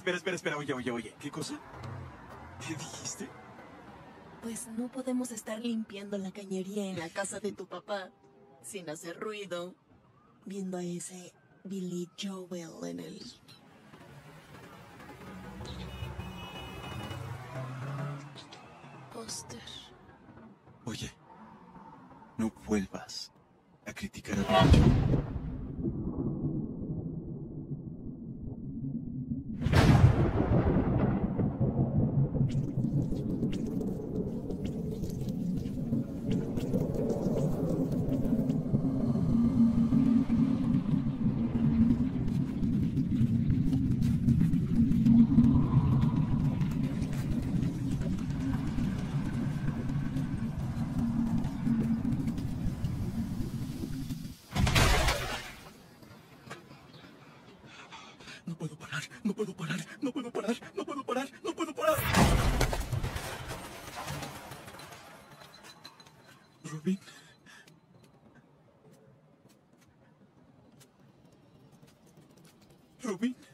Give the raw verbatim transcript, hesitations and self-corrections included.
Espera, espera, espera, oye, oye, oye. ¿Qué cosa? ¿Qué dijiste? Pues no podemos estar limpiando la cañería en la casa de tu papá sin hacer ruido, viendo a ese Billy Joel en el... póster. Oye, no vuelvas a criticar a Billy Joel. No puedo parar, no puedo parar, no puedo parar, no puedo parar, no puedo parar. Robin. Robin.